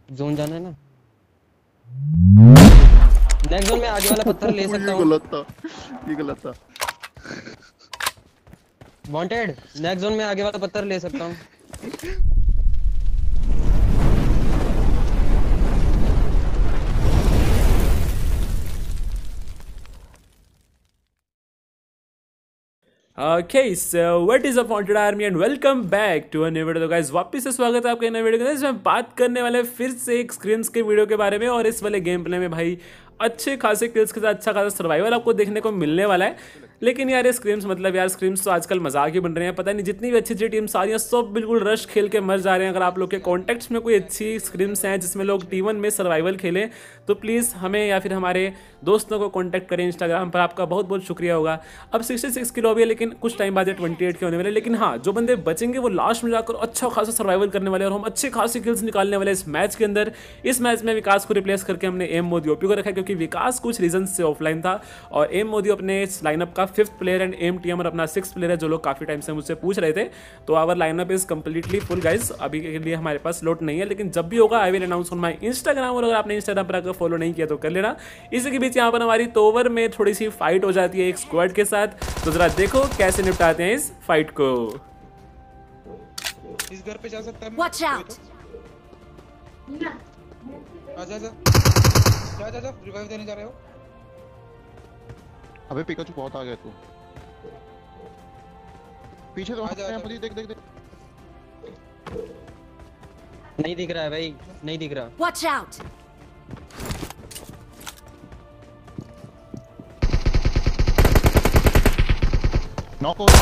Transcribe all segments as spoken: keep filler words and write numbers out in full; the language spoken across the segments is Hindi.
जोन जाना है ना। नेक्स्ट जोन में आगे वाला पत्थर ले सकता हूँ। ये गलत था, ये गलत था। वांटेड, नेक्स्ट जोन में आगे वाला पत्थर ले सकता हूँ। Okay, so what is up Wanted Army and welcome back to a new video। तो guys वापस से स्वागत है आपके नए वीडियो के। इसमें बात करने वाले फिर से एक स्क्रीम्स के वीडियो के बारे में, और इस वाले गेम प्ले में भाई अच्छे खासे किल्स के साथ अच्छा खासा सर्वाइवल आपको देखने को मिलने वाला है। लेकिन यार ये स्क्रीम्स मतलब यार स्क्रीम्स तो आजकल मजाक ही बन रहे हैं। पता नहीं जितनी भी अच्छी अच्छी टीम्स आ रही हैं सब बिल्कुल रश खेल के मर जा रहे हैं। अगर आप लोग के कॉन्टेक्ट्स में कोई अच्छी स्क्रीम्स हैं जिसमें लोग टी वन में सर्वाइवल खेलें तो प्लीज़ हमें या फिर हमारे दोस्तों को कॉन्टैक्ट करें इंस्टाग्राम पर। आपका बहुत बहुत शुक्रिया होगा। अब सिक्सटी सिक्स किलो भी है लेकिन कुछ टाइम बाद ट्वेंटी एट के होने वाले। लेकिन हाँ, जो बंदे बचेंगे वो लास्ट में जाकर अच्छा खासा सर्वाइवल करने वाले और हम अच्छे खासी किल्स निकालने वाले इस मैच के अंदर। इस मैच में विकास को रिप्लेस करके हमने एम मोदी ओपी को रखा क्योंकि विकास कुछ रीजन से ऑफलाइन था और एम मोदी अपने इस लाइनअप का fifth player and M T एमर अपना सिक्स प्लेयर है, जो लोग काफी टाइम से मुझसे पूछ रहे थे। तो our lineup is completely full guys. अभी के लिए हमारे पास स्लॉट नहीं है, लेकिन जब भी होगा I will announce on my Instagram. और अगर आपने इंस्टाग्राम पर आकर फॉलो नहीं किया तो कर लेना। इसी के बीच यहाँ पर हमारी तो ओवर में थोड़ी सी फाइट हो जाती है एक स्क्वाड के साथ। तो जरा देखो कैसे निपटाते हैं इस फाइट को। इस घर पे जा सकता है। Watch out! आजा आजा जा जा जा रिवाइव देने जा रहे हो। अबे पिकाचू बहुत आ गया तू। पीछे तो आजा, आजा। मुझे देख देख देख। नहीं दिख रहा है भाई, नहीं दिख रहा। Watch out! नॉक हो।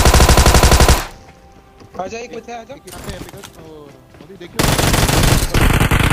आजा एक बचा आजा। कितने है पिकाचू? मुझे देखियो।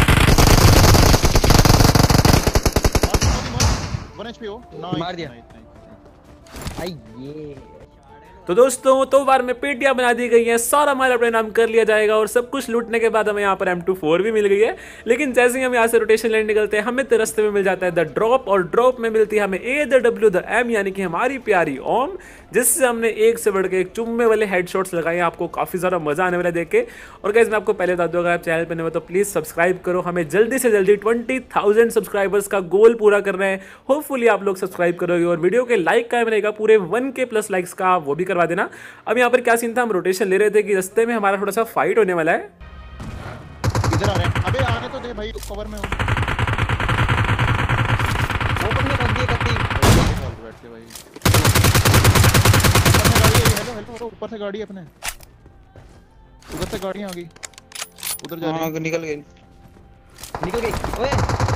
वन एचपी हो। नाइस, मार दिया। Nice, nice. आई ये तो दोस्तों तो बार में पेटियां बना दी गई हैं, सारा माल अपने नाम कर लिया जाएगा और सब कुछ लूटने के बाद हमें यहाँ पर एम टू फोर भी मिल गई है। लेकिन जैसे ही हम यहाँ से रोटेशन लैंड निकलते हैं हमें तो रास्ते में मिल जाता है द ड्रॉप, और ड्रॉप में मिलती है हमें A the W the M, यानी कि हमारी प्यारी ओम, जिससे हमने एक से बढ़ के एक चुम्मे वाले हेडशॉट्स लगाए। आपको काफी ज्यादा मजा आने वाला है देख के। और गाइस मैं आपको पहले बता दूं, अगर आप चैनल पर नए हो तो प्लीज सब्सक्राइब करो। हमें जल्दी से जल्दी ट्वेंटी थाउजेंड सब्सक्राइबर्स का गोल पूरा करना है। होपफुली आप लोग सब्सक्राइब करोगे और वीडियो के लाइक का रहेगा पूरे वन के प्लस लाइक्स का, वो भी करवा देना। अब यहाँ पर क्या सीन था, हम रोटेशन ले रहे थे कि रास्ते में हमारा थोड़ा सा फाइट होने वाला है। इधर आ रहे हैं। अबे आने तो दे भाई, कवर में हो। ओपन में रख दिए कत्ती। बैठ के भाई। ऊपर से गाड़ी है। हेलो हेलो, ऊपर से गाड़ी है अपने। उधर से गाड़ी आ गई। उधर जा रही है। हां निकल गई निकल गई। ओए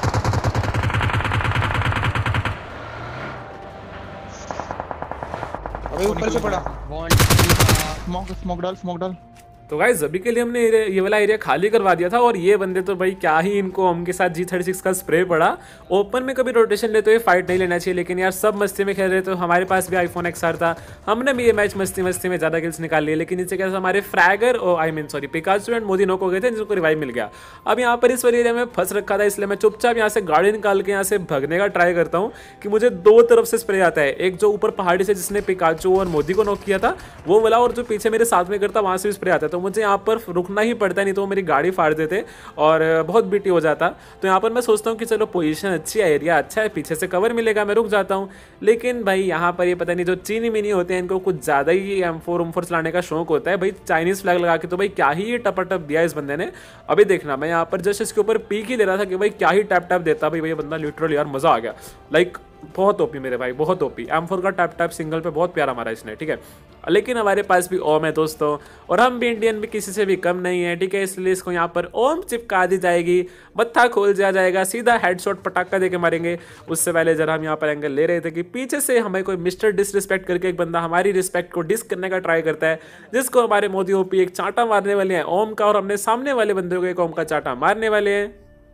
अबे ऊपर से पड़ा। वांट स्मोक स्मोक डाल, स्मोक डाल। तो गाइस अभी के लिए हमने ये ये वाला एरिया खाली करवा दिया था, और ये बंदे तो भाई क्या ही इनको हम के साथ जी थर्टी सिक्स का स्प्रे पड़ा। ओपन में कभी रोटेशन लेते हुए फाइट नहीं लेना चाहिए, लेकिन यार सब मस्ती में खेल रहे तो हमारे पास भी आईफोन एक्स आर था, हमने भी ये मैच मस्ती मस्ती में ज्यादा किल्स निकाल लिए। लेकिन इससे क्या हमारे फ्रैगर और I mean sorry Pikachu and Modi knock हो गए थे, जिनको रिवाइव मिल गया। अब यहाँ पर इस वाले एरिया में फंस रखा था, इसलिए मैं चुपचाप यहाँ से गाड़ी निकाल के यहाँ से भगने का ट्राई करता हूँ कि मुझे दो तरफ से स्प्रे आता है। एक जो ऊपर पहाड़ी से जिसने पिकाचू और मोदी को नॉक किया था वो वाला, और जो पीछे मेरे साथ में करता वहां से भी स्प्रे आता है। तो मुझे यहाँ पर रुकना ही पड़ता, नहीं तो वो मेरी गाड़ी फाड़ देते और बहुत बीटी हो जाता। तो यहाँ पर मैं सोचता हूँ कि चलो पोजीशन अच्छी है, एरिया अच्छा है, पीछे से कवर मिलेगा, मैं रुक जाता हूँ। लेकिन भाई यहाँ पर ये पता नहीं जो चीनी मिनी होते हैं इनको कुछ ज़्यादा ही एम फोर एम फोर चलाने का शौक होता है भाई। चाइनीज़ फ्लैग लगा के तो भाई क्या ही ये टपाटप दिया इस बंदे ने। अभी देखना, मैं यहाँ पर जस्ट इसके ऊपर पीक ही ले रहा था कि भाई क्या ही टैप टैप देता भाई। भाई ये बंदा लिटरली यार मज़ा आ गया, लाइक बहुत ओपी मेरे भाई, बहुत ओपी। एम फोर का टैप टैप सिंगल पे बहुत प्यारा मारा इसने, ठीक है। लेकिन हमारे पास भी ओम है दोस्तों, और हम भी इंडियन भी किसी से भी कम नहीं है, ठीक है। इसलिए इसको यहाँ पर ओम चिपका दी जाएगी, मत्था खोल दिया जाएगा, सीधा हेडशॉट पटाखा देके मारेंगे। उससे पहले जरा हम यहाँ पर एंगल ले रहे थे कि पीछे से हमें कोई मिस्टर डिसरिस्पेक्ट करके एक बंदा हमारी रिस्पेक्ट को डिस करने का ट्राई करता है, जिसको हमारे मोदी ओपी एक चांटा मारने वाले हैं ओम का, और हमने सामने वाले बंदे को एक ओम का चांटा मारने वाले हैं।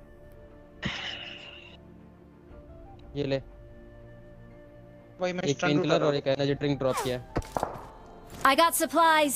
ये ले भाई मैं एक पेन किलर और एक एनर्जी ड्रिंक ड्रॉप किया। I got supplies.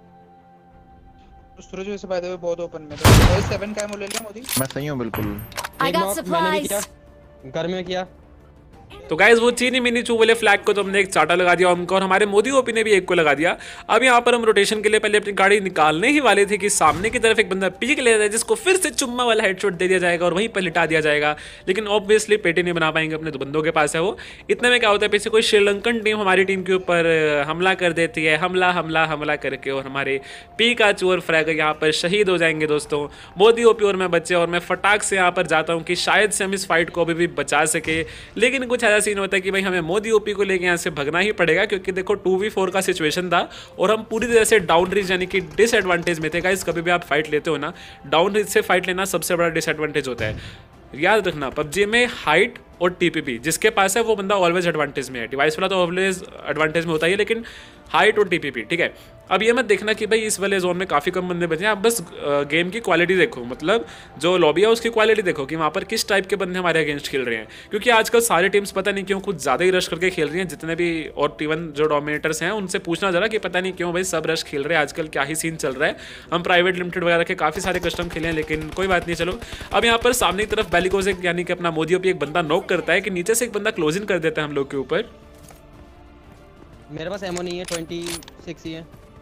सूरज वैसे बाय द वे बहुत ओपन में था। भाई सेवन का एमो ले लिया मोदी। मैं सही हूं बिल्कुल। I एक got knock मैंने भी supplies. किया, घर में किया। तो गाइज वो चीनी मिनी चू वाले फ्लैग को तो हमने एक चाटा लगा दिया उनको, और हमारे मोदी ओपी ने भी एक को लगा दिया। अब यहाँ पर हम रोटेशन के लिए पहले अपनी गाड़ी निकालने ही वाले थे कि सामने की तरफ एक बंदा पीक लेता है जिसको फिर से चुम्मा वाला हेडशॉट दे दिया जाएगा और वहीं पर लिटा दिया जाएगा। लेकिन ऑब्वियसली पेटी नहीं बना पाएंगे, अपने दो बंदों के पास है वो। इतने में क्या होता है, पीछे कोई श्रीलंकन टीम हमारी टीम के ऊपर हमला कर देती है, हमला हमला हमला करके, और हमारे पीकाचू और फ्रैगर यहाँ पर शहीद हो जाएंगे दोस्तों। मोदी ओपी और मैं बच्चे, और मैं फटाक से यहाँ पर जाता हूँ कि शायद से हम इस फाइट को अभी भी बचा सके। लेकिन कुछ ऐसा सीन होता है कि भाई हमें मोदी ओपी को लेके यहाँ से भगना ही पड़ेगा, क्योंकि देखो टू वी फोर का सिचुएशन था और हम पूरी तरह से डाउन रीच यानी कि डिसएडवांटेज में थे। गाइस कभी भी आप फाइट लेते हो ना, डाउन रीच से फाइट लेना सबसे बड़ा डिसएडवांटेज होता है। याद रखना, पबजी में हाइट और टीपीपी जिसके पास है वो बंदा ऑलवेज एडवांटेज में है। डिवाइस वाला तो ऑलवेज एडवांटेज में होता ही है, लेकिन हाइट और टीपीपी, ठीक है। अब ये मत देखना कि भाई इस वाले जोन में काफ़ी कम बंदे बचे हैं, आप बस गेम की क्वालिटी देखो, मतलब जो लॉबी है उसकी क्वालिटी देखो कि वहाँ पर किस टाइप के बंदे हमारे अगेंस्ट खेल रहे हैं। क्योंकि आजकल सारी टीम्स पता नहीं क्यों कुछ ज़्यादा ही रश करके खेल रही हैं, जितने भी और टीवन जो डोमिनेटर्स हैं उनसे पूछना जरा कि पता नहीं क्यों भाई सब रश खेल रहे हैं आजकल, क्या ही सीन चल रहा है। हम प्राइवेट लिमिटेड वगैरह के काफ़ी सारे कस्टम खेले हैं, लेकिन कोई बात नहीं, चलो। अब यहाँ पर सामने की तरफ बैलिकोज एक यानी कि अपना मोदी ओपी एक बंदा नॉक करता है कि नीचे से एक बंदा क्लोजिंग कर देता है हम लोग के ऊपर। मेरे पास एमो नहीं है, ट्वेंटी सिक्स ही है।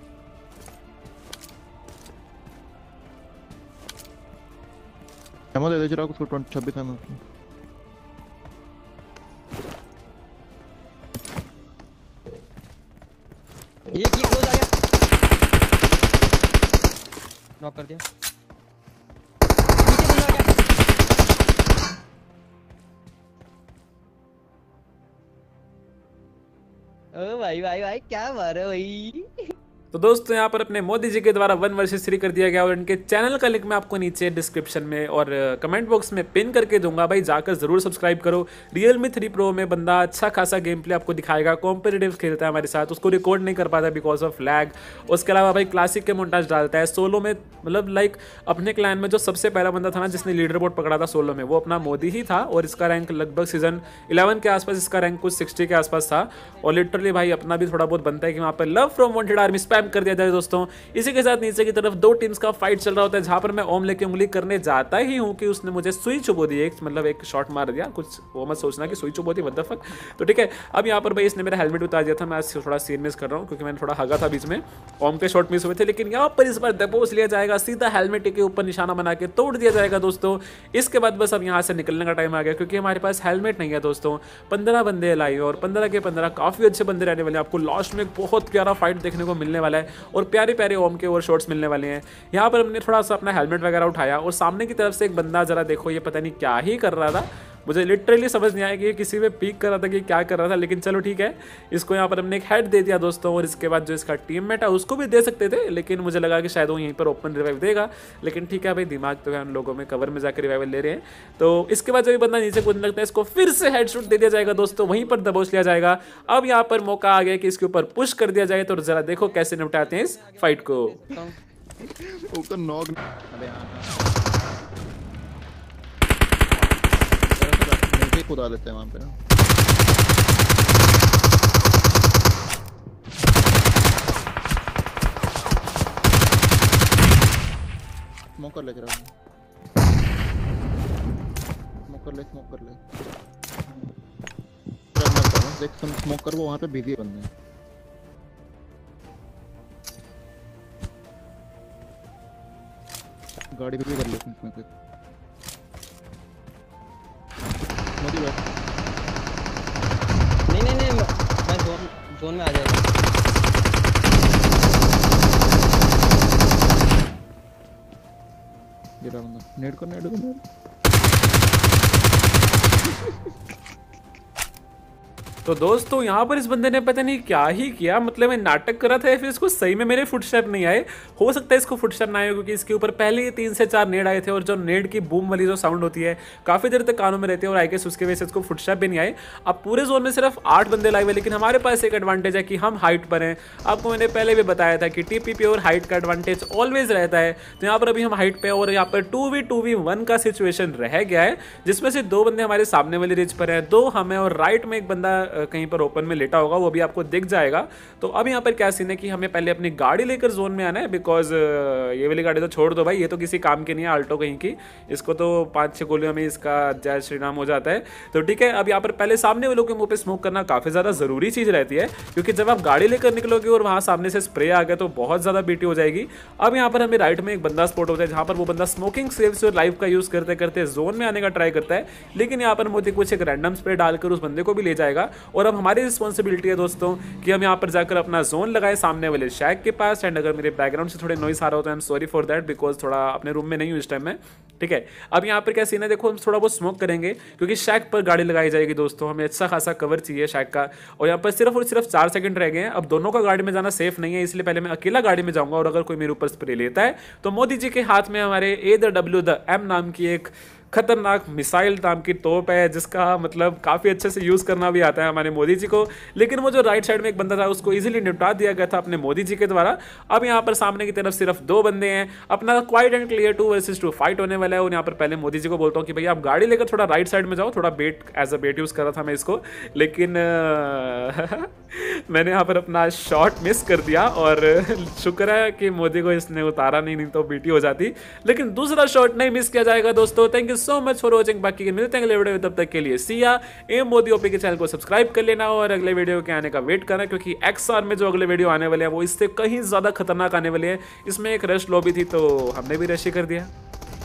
एमो दे दे जरा उसको, छब्बीस एमो। ये ये क्लोज आ गया, नॉक कर दिया। नीचे बंदा आ गया। ओ भाई भाई भाई क्या मार है भाई। तो दोस्तों यहाँ पर अपने मोदी जी के द्वारा वन वर्सेस थ्री कर दिया गया, और इनके चैनल का लिंक मैं आपको नीचे डिस्क्रिप्शन में और कमेंट बॉक्स में पिन करके दूंगा। भाई जाकर जरूर सब्सक्राइब करो। रियलमी थ्री प्रो में बंदा अच्छा खासा गेम प्ले आपको दिखाएगा, कॉम्पिटिटिव खेलता है हमारे साथ, उसको रिकॉर्ड नहीं कर पाता बिकॉज ऑफ लैग। उसके अलावा भाई क्लासिक के मोन्टाज डालता है। सोलो में मतलब लाइक अपने क्लैन में जो सबसे पहला बंदा था ना जिसने लीडर बोर्ड पकड़ा था सोलो में, वो अपना मोदी ही था, और इसका रैंक लगभग सीजन इलेवन के आसपास इसका रैंक कुछ सिक्सटी के आसपास था। और लिटरली भाई अपना भी थोड़ा बहुत बनता है कि वहाँ पर love from wanted army spam कर दिया जाए दोस्तों। इसी के साथ नीचे की तरफ दो टीम्स का फाइट चल रहा होता है, जहां पर मैं ओम लेके उंगली करने जाता ही हूं कि उसने मुझे सुई चुबो दी, एक मतलब एक शॉट मार दिया। कुछ वो मत सोचना कि सुई चुबो दी, व्हाट द फक। तो ठीक है, अब यहाँ पर भाई इसने मेरा हेलमेट उतार दिया था, मैं थोड़ा सीन मिस कर रहा हूँ क्योंकि मैंने थोड़ा हगा था बीच में, ओम के शॉट मिस हुए थे। लेकिन यहाँ पर इस बार दबोच लिया जाएगा, सीधा हेलमेट के ऊपर निशाना बना के तोड़ दिया जाएगा दोस्तों। इसके बाद बस अब यहाँ से निकलने का टाइम आ गया, क्योंकि हमारे पास हेलमेट नहीं है दोस्तों। पंद्रह बंदे लाए और पंद्रह के पंद्रह काफी अच्छे बंदे रहने वाले हैं। आपको लास्ट में एक बहुत प्यारा फाइट देखने को मिलने वाला है और प्यारे प्यारे ओम के और शॉट्स मिलने वाले हैं। यहाँ पर हमने थोड़ा सा अपना हेलमेट वगैरह उठाया और सामने की तरफ से एक बंदा, जरा देखो ये पता नहीं क्या ही कर रहा था, मुझे लिटरली समझ नहीं आया कि ये किसी पे पीक कर रहा था कि क्या कर रहा था। लेकिन चलो ठीक है, इसको यहाँ पर हमने एक हेड दे दिया दोस्तों, और इसके बाद जो इसका टीममेट है उसको भी दे सकते थे, लेकिन मुझे लगा कि शायद वो यहीं पर ओपन रिवाइव देगा। लेकिन ठीक है भाई, दिमाग तो है उन लोगों में, कवर में जाकर रिवाइवल ले रहे हैं। तो इसके बाद जो ये बंदा नीचे कूदने लगता है, इसको फिर से हेडशॉट दे दिया जाएगा दोस्तों, वहीं पर दबोच लिया जाएगा। अब यहाँ पर मौका आ गया कि इसके ऊपर पुश कर दिया जाए, तो जरा देखो कैसे निपटाते हैं इस फाइट को। ऊपर नॉक। अबे हां नीचे खुदा देते हैं वहां पे। स्मोक कर ले जरा, स्मोक कर ले, स्मोक कर ले। देख तुम स्मोक कर, वो वहां पे बिजी बंदे हैं। गाड़ी पे भी कर लेते हैं इसमें से। मोदी भाई नहीं नहीं नहीं, मैं जोन जोन में आ जाएगा। ये रहा बंदा, नेड कर, नेड कर, नेड। तो दोस्तों यहाँ पर इस बंदे ने पता नहीं क्या ही किया, मतलब मैं नाटक कर रहा था या फिर इसको सही में मेरे फुटस्टेप नहीं आए। हो सकता है इसको फुटस्टेप ना आए क्योंकि इसके ऊपर पहले ही तीन से चार नेड आए थे, और जो नेड की बूम वाली जो साउंड होती है काफी देर तक कानों में रहती है, और आई गेस उसके वजह से इसको फुटस्टेप भी नहीं आए। अब पूरे जोन में सिर्फ आठ बंदे लाए हुए, लेकिन हमारे पास एक एडवांटेज है कि हम हाइट पर हैं। आपको मैंने पहले भी बताया था कि टीपीपी और हाइट का एडवांटेज ऑलवेज रहता है। तो यहाँ पर अभी हम हाइट पे, और यहाँ पर two v two v one का सिचुएशन रह गया है, जिसमें से दो बंदे हमारे सामने वाली रिज पर है, दो हमें, और राइट में एक बंदा कहीं पर ओपन में लेटा होगा, वो भी आपको दिख जाएगा। तो अब यहाँ पर क्या सीन है कि हमें पहले अपनी गाड़ी लेकर जोन में आना है, बिकॉज ये वाली गाड़ी तो छोड़ दो भाई, ये तो किसी काम की नहीं है, आल्टो कहीं की, इसको तो पाँच छः गोलियों में इसका जय श्री राम हो जाता है। तो ठीक है, अब यहाँ पर पहले सामने वालों के मुंह पे स्मोक करना काफ़ी ज़्यादा ज़रूरी चीज़ रहती है, क्योंकि जब आप गाड़ी लेकर निकलोगे और वहाँ सामने से स्प्रे आ गया तो बहुत ज़्यादा बीटी हो जाएगी। अब यहाँ पर हमें राइट में एक बंदा स्पॉट होता है, जहाँ पर वो बंदा स्मोकिंग सेव्स और लाइफ का यूज़ करते करते जोन में आने का ट्राई करता है, लेकिन यहाँ पर मोदी कुछ एक रैंडम स्प्रे डालकर उस बंदे को भी ले जाएगा। और अब हमारी रिस्पॉन्सिबिलिटी है दोस्तों कि हम यहाँ पर जाकर अपना जोन लगाए सामने वाले शैक के पास। एंड अगर मेरे बैकग्राउंड से थोड़े नॉइस आ रहा हो तो I am sorry for that, because थोड़ा अपने रूम में नहीं हूँ इस टाइम में। ठीक है, अब यहाँ पर क्या सीन है, देखो हम थोड़ा बहुत स्मोक करेंगे क्योंकि शैक पर गाड़ी लगाई जाएगी दोस्तों, हमें अच्छा खासा कवर चाहिए शैक का। और यहाँ पर सिर्फ और सिर्फ चार सेकंड रह गए हैं। अब दोनों का गाड़ी में जाना सेफ नहीं है, इसलिए पहले मैं अकेला गाड़ी में जाऊंगा, और अगर कोई मेरे ऊपर स्प्रे लेता है तो मोदी जी के हाथ में हमारे A the W the M नाम की एक खतरनाक मिसाइल नाम की तोप है, जिसका मतलब काफ़ी अच्छे से यूज़ करना भी आता है हमारे मोदी जी को। लेकिन वो जो राइट साइड में एक बंदा था उसको इजीली निपटा दिया गया था अपने मोदी जी के द्वारा। अब यहाँ पर सामने की तरफ सिर्फ दो बंदे हैं, अपना quiet and clear two versus two fight होने वाला है। और यहाँ पर पहले मोदी जी को बोलता हूँ कि भैया आप गाड़ी लेकर थोड़ा राइट साइड में जाओ, थोड़ा बेट एज अ बेट यूज़ कर रहा था मैं इसको, लेकिन मैंने यहाँ पर अपना शॉट मिस कर दिया, और शुक्र है कि मोदी को इसने उतारा नहीं, नहीं तो बीटी हो जाती। लेकिन दूसरा शॉट नहीं मिस किया जाएगा दोस्तों। Thank you so much for watching. बाकी मिलते हैं अगले वीडियो में, तब तक के लिए सिया। एम मोदी ओपी के चैनल को सब्सक्राइब कर लेना और अगले वीडियो के आने का वेट करना, क्योंकि एक्सआर में जो अगले वीडियो आने वाले हैं वो इससे कहीं ज्यादा खतरनाक आने वाले हैं। इसमें एक रश लॉबी थी तो हमने भी रश ही कर दिया।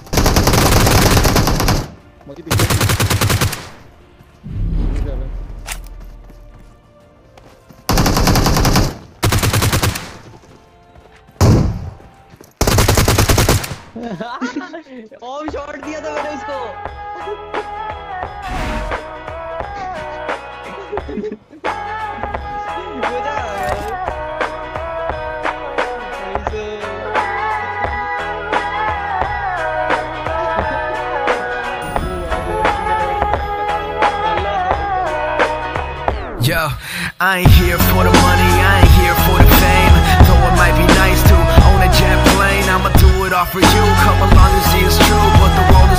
मोदी पीछे ऑफ शॉट दिया था मैंने उसको। Yo, I ain't here for the money, I ain't here for the fame. Though it might be nice to own a jet plane, I'ma do it all for you. Come along and see it's true, but the world is